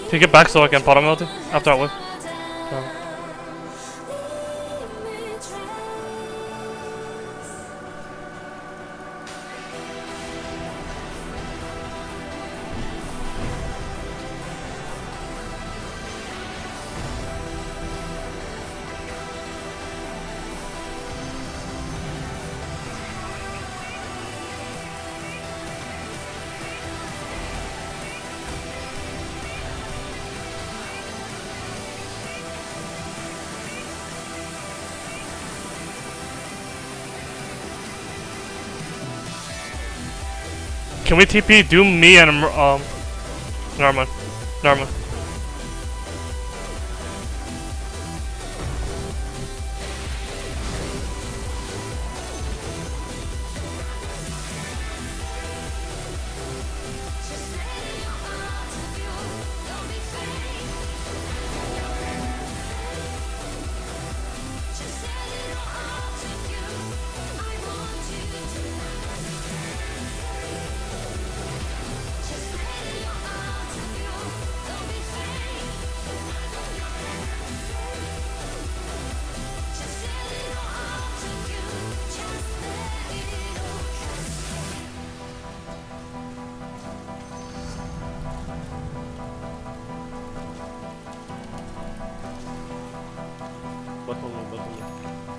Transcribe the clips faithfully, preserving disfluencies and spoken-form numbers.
Can you get back so I can bottom melt it after I whip? No. Can we T P Doom, me, and um, Narman? Narman. Bottom lane, bottom lane.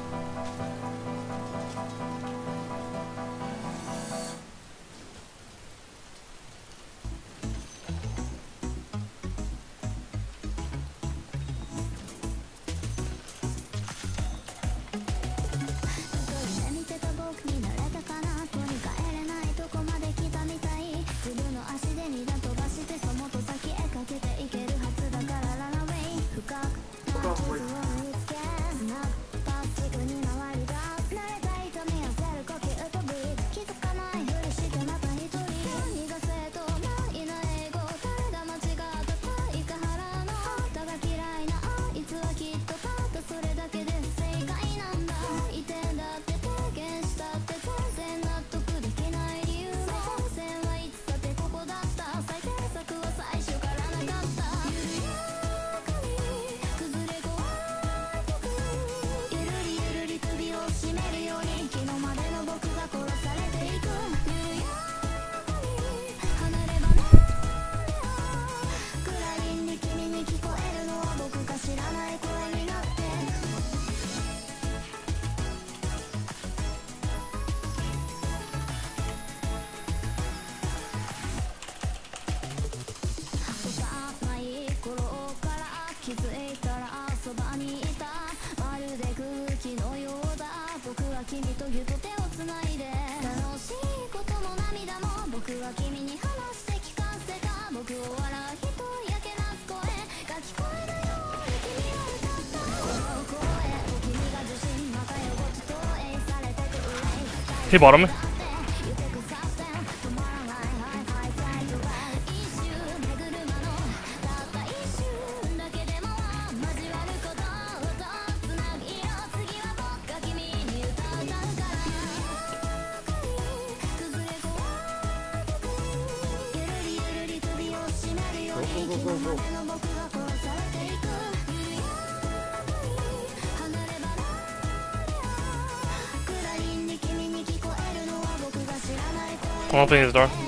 He bottom me. Go, go, go, go. I'm opening his door.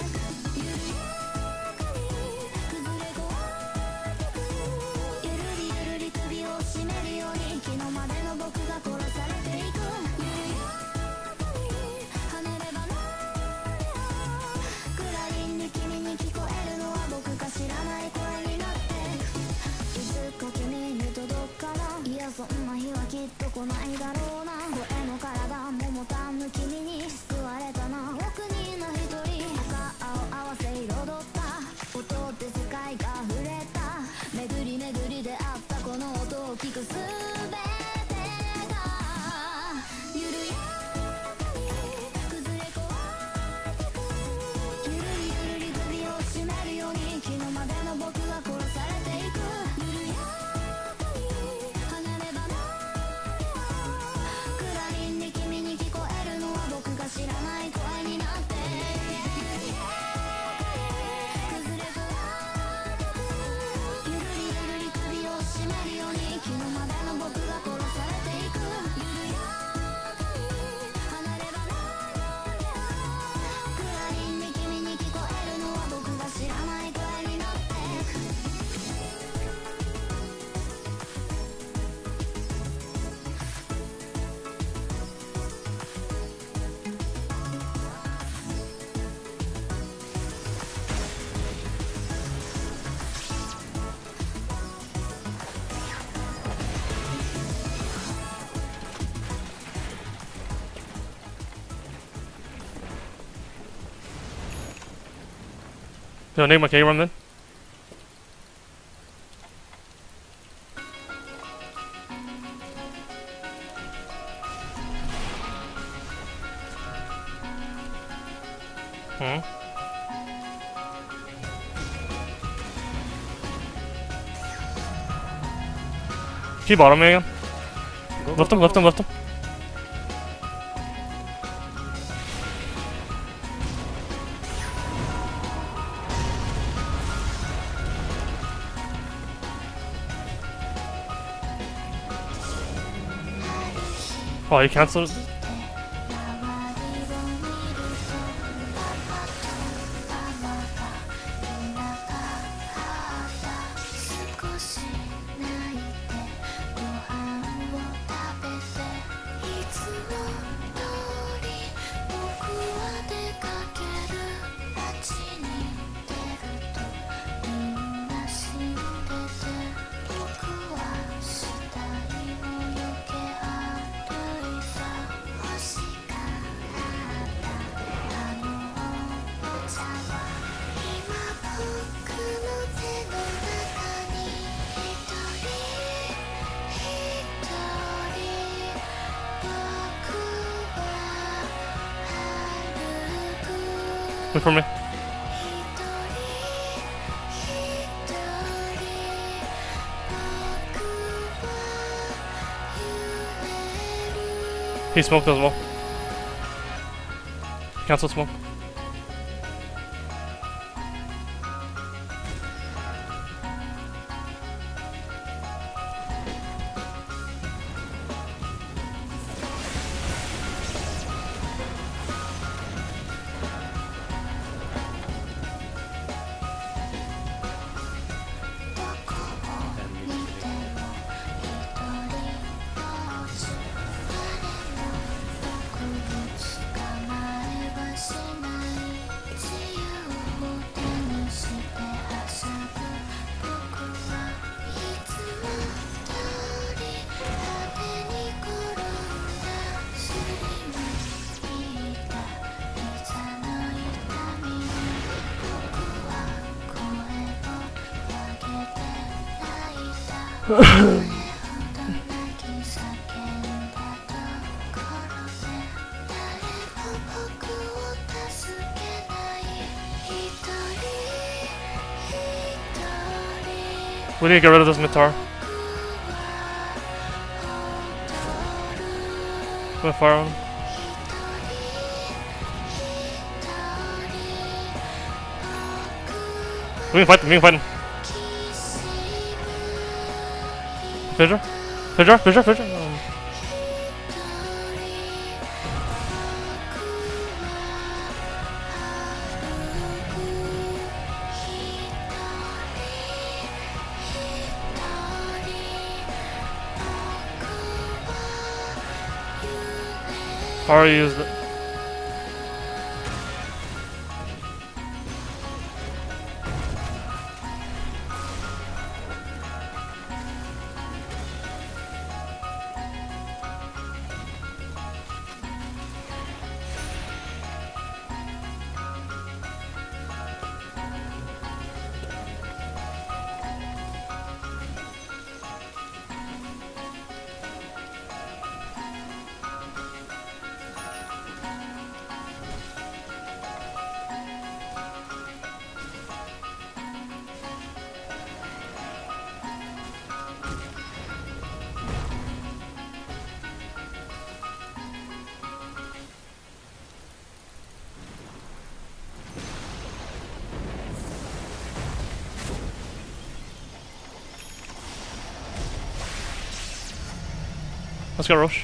Yo, Enigma, can you run in? Hmm? Keep bottom again. Go, go, Lift him, go, lift go. him, lift him. Oh, you canceled it? Wait for me. He smoked as well. Cancel smoke. We need to get rid of this Mitar. I'm gonna fire on him. We can fight them, we can fight them. Fissure? Fissure? Fissure? Fissure? Um. Already used it. Let's go, Roche.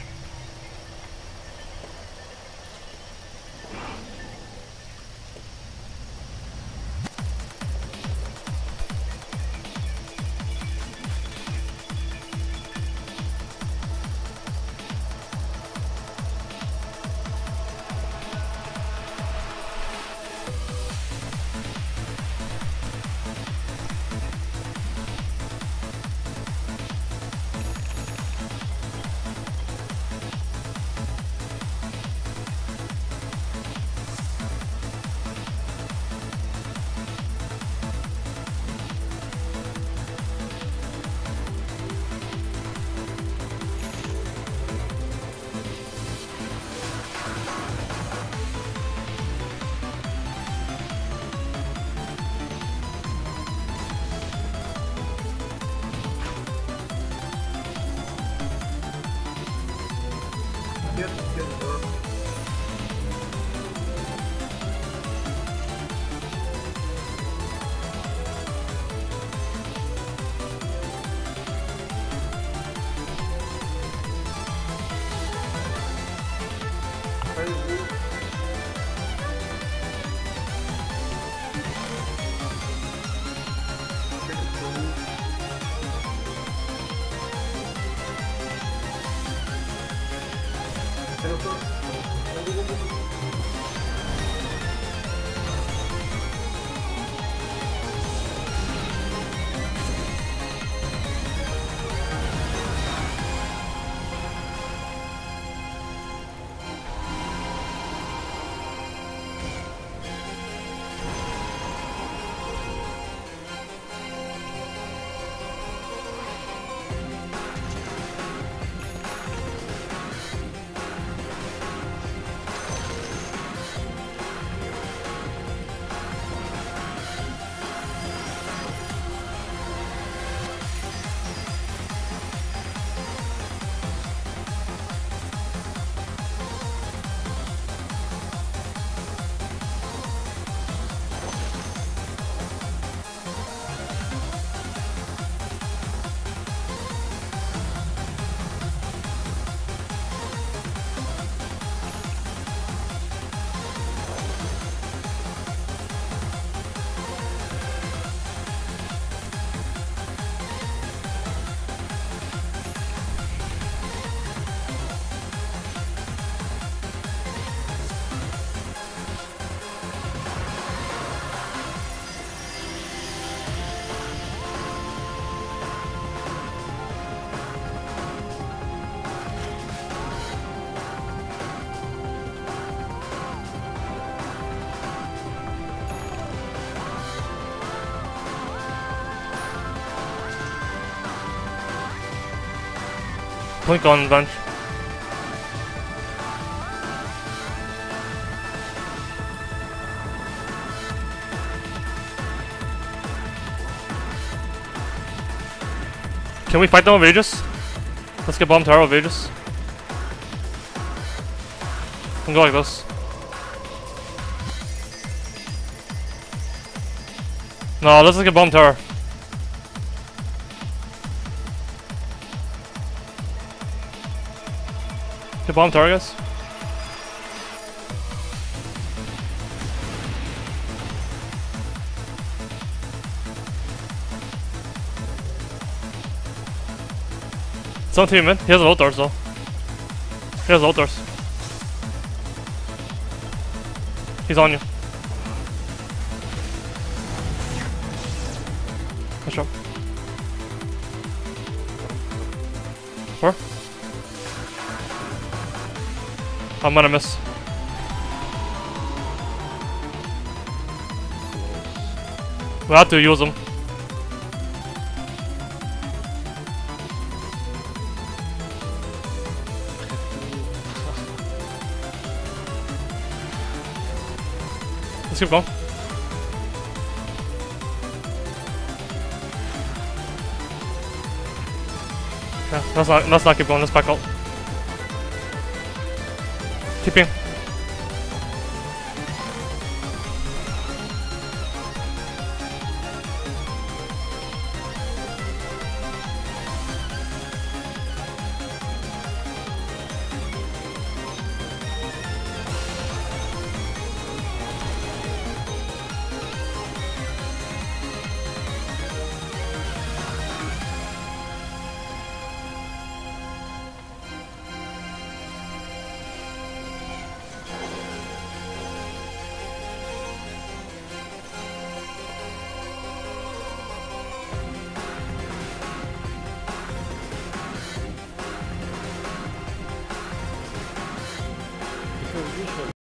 Blink on bench. Can we fight them with Aegis? Let's get bomb tower with Aegis. We can go like this. No, let's just get bomb tower. Get bomb tower, guys. It's on team, man. He has ult doors though. He has ult doors. He's on you. Nice job. Four. I'm gonna miss. We have to use them. Let's keep going. Yeah, let's not let's not keep going, let's back out. Keep in.